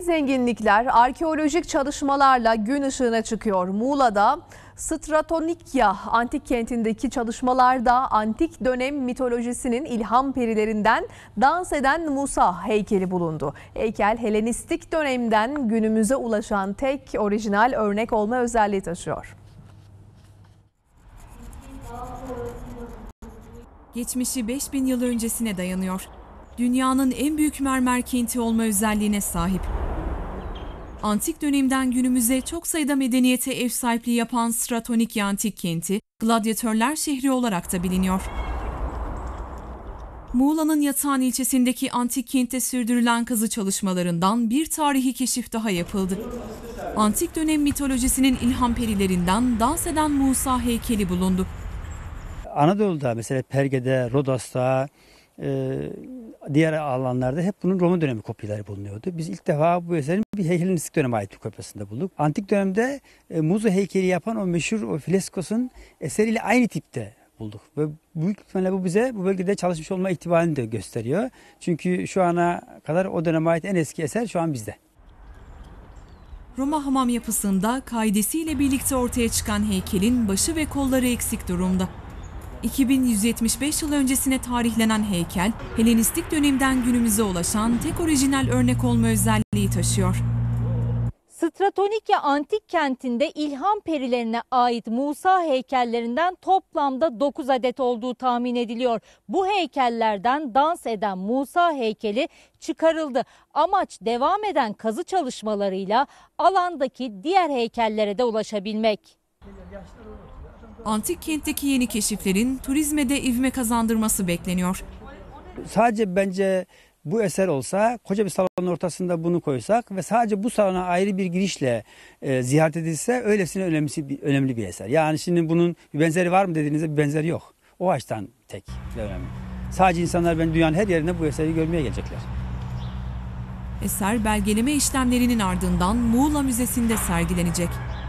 zenginlikler arkeolojik çalışmalarla gün ışığına çıkıyor. Muğla'da Stratonikya antik kentindeki çalışmalarda antik dönem mitolojisinin ilham perilerinden dans eden Musa heykeli bulundu. Heykel Helenistik dönemden günümüze ulaşan tek orijinal örnek olma özelliği taşıyor. Geçmişi 5000 yıl öncesine dayanıyor. Dünyanın en büyük mermer kenti olma özelliğine sahip. Antik dönemden günümüze çok sayıda medeniyete ev sahipliği yapan Stratonikya antik kenti, gladyatörler şehri olarak da biliniyor. Muğla'nın Yatağan ilçesindeki antik kentte sürdürülen kazı çalışmalarından bir tarihi keşif daha yapıldı. Antik dönem mitolojisinin ilham perilerinden dans eden Musa heykeli bulundu. Anadolu'da mesela Perge'de, Rodos'ta, diğer alanlarda hep bunun Roma dönemi kopyaları bulunuyordu. Biz ilk defa bu eserin bir Helenistik döneme ait bir kopyasında bulduk. Antik dönemde Muzo heykeli yapan o meşhur o Fileskos'un eseriyle aynı tipte bulduk. Ve büyük ihtimalle bu bize bu bölgede çalışmış olma ihtimalini de gösteriyor. Çünkü şu ana kadar o döneme ait en eski eser şu an bizde. Roma hamam yapısında kaidesiyle birlikte ortaya çıkan heykelin başı ve kolları eksik durumda. 2175 yıl öncesine tarihlenen heykel, Helenistik dönemden günümüze ulaşan tek orijinal örnek olma özelliği taşıyor. Stratonikya antik kentinde ilham perilerine ait Musa heykellerinden toplamda 9 adet olduğu tahmin ediliyor. Bu heykellerden dans eden Musa heykeli çıkarıldı. Amaç devam eden kazı çalışmalarıyla alandaki diğer heykellere de ulaşabilmek. Antik kentteki yeni keşiflerin turizme de ivme kazandırması bekleniyor. Sadece bence bu eser olsa, koca bir salonun ortasında bunu koysak ve sadece bu salona ayrı bir girişle ziyaret edilse öylesine önemli bir eser. Yani şimdi bunun bir benzeri var mı dediğinizde bir benzeri yok. O açıdan tek ve önemli. Sadece insanlar dünyanın her yerinde bu eseri görmeye gelecekler. Eser belgeleme işlemlerinin ardından Muğla Müzesi'nde sergilenecek.